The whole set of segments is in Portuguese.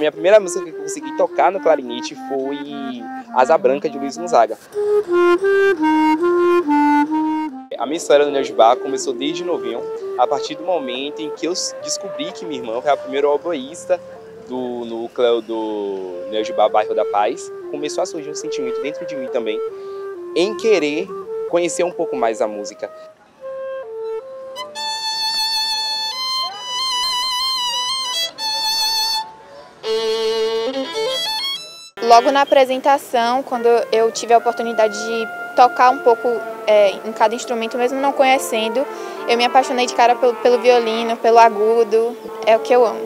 minha primeira música que eu consegui tocar no clarinete foi Asa Branca, de Luiz Gonzaga. A minha história no Neo Jubá começou desde novinho, a partir do momento em que eu descobri que minha irmã foi a primeira oboísta do núcleo do Neo Jubá, Bairro da Paz. Começou a surgir um sentimento dentro de mim também, em querer conhecer um pouco mais a música. Logo na apresentação, quando eu tive a oportunidade de tocar um pouco em cada instrumento, mesmo não conhecendo, eu me apaixonei de cara pelo violino, pelo agudo, é o que eu amo.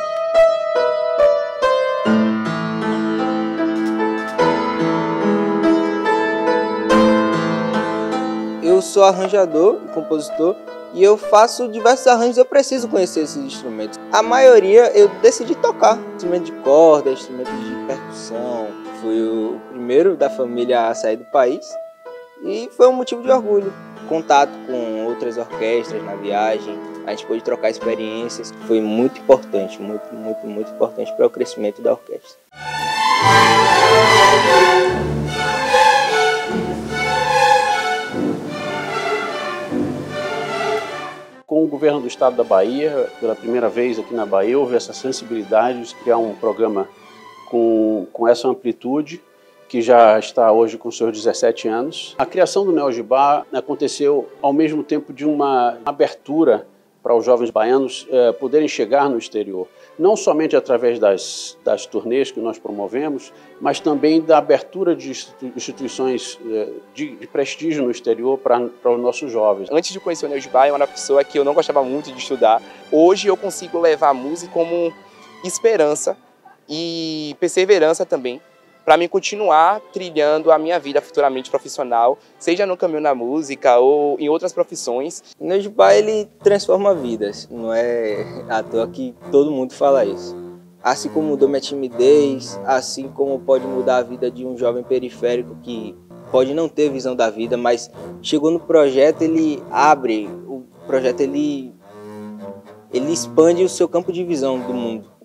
Eu sou arranjador e compositor e eu faço diversos arranjos, eu preciso conhecer esses instrumentos. A maioria eu decidi tocar, instrumento de corda, instrumento de percussão. Fui o primeiro da família a sair do país e foi um motivo de orgulho. Contato com outras orquestras na viagem, a gente pôde trocar experiências, foi muito importante, muito importante para o crescimento da orquestra. Com o governo do estado da Bahia, pela primeira vez aqui na Bahia, houve essa sensibilidade de criar um programa com essa amplitude, que já está hoje com seus 17 anos. A criação do Neo Jubá aconteceu ao mesmo tempo de uma abertura para os jovens baianos poderem chegar no exterior, não somente através das turnês que nós promovemos, mas também da abertura de instituições de prestígio no exterior para os nossos jovens. Antes de conhecer o Neo Jubá, eu era uma pessoa que eu não gostava muito de estudar. Hoje eu consigo levar a música como esperança e perseverança também, para mim continuar trilhando a minha vida futuramente profissional, seja no caminho da música ou em outras profissões. O Neo Jubá, ele transforma vidas, não é à toa que todo mundo fala isso. Assim como mudou minha timidez, assim como pode mudar a vida de um jovem periférico que pode não ter visão da vida, mas chegou no projeto, ele abre, o projeto ele expande o seu campo de visão do mundo.